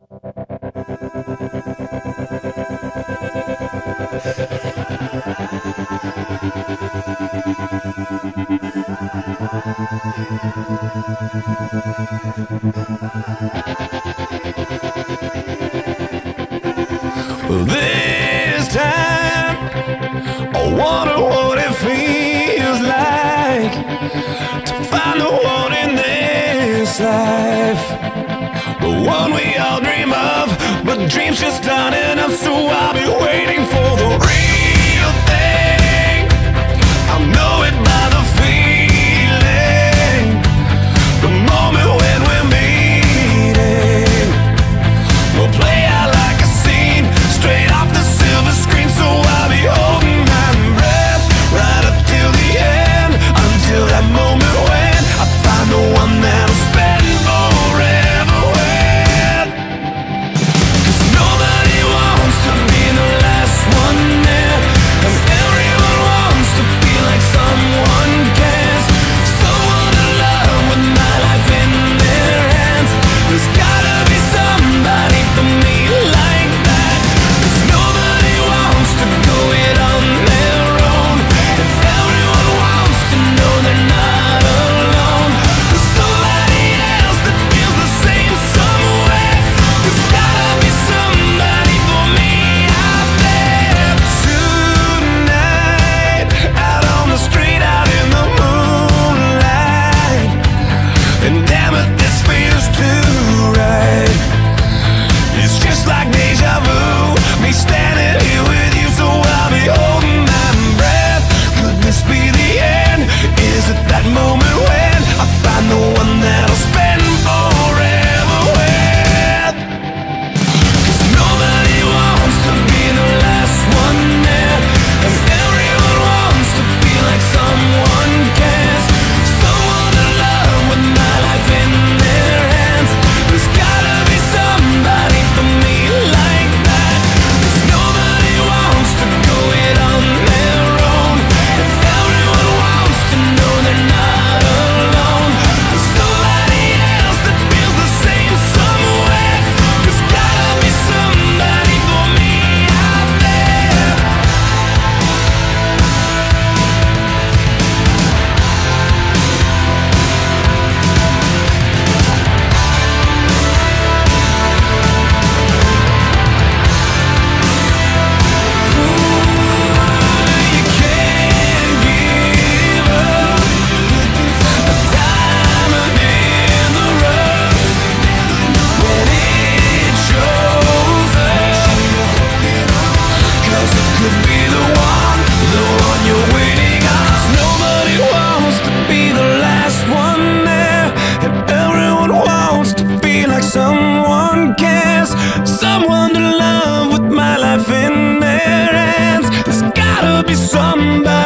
This time, I wonder what it feels like to find the one in this life, the one we all dream of, but dreams just aren't enough. So I'll be waiting for the real thing. I'll know it by the feeling, the moment when we're meeting. We'll play out like a scene straight off the silver screen. So I'll be holding my breath right up till the end, until that moment when I find the one that'll spend forever with. 'Cause nobody wants to be the last one there, and everyone wants to feel like someone cares, someone to love with my life in their hands. There's gotta be somebody for me like that. 'Cause nobody wants to go it on their own, if everyone wants to know they're not alone. There's somebody else that feels the same somewhere. There's gotta be somebody for me out there tonight, out on the street, out in the moonlight. And damn it, this feels too right. It's just like deja vu, me standing here with you. So I'll be holding my breath. Could this be the end? Is it that moment when I find the one that'll spend forever with? 'Cause nobody wants to be the last one there, and everyone wants to feel like someone cares, someone to love with my life in their hands. There's gotta be somebody for me like that. 'Cause nobody wants to go it on their own, if everyone wants to know they're not alone. There's somebody else that feels the same somewhere. There's gotta be somebody for me out there. You can't give up a diamond in the rough when it shows up. 'Cause it could be the one you're waiting on. 'Cause nobody wants to be the last one there, and everyone wants to feel like someone cares, someone to love with my life in their hands. There's gotta be somebody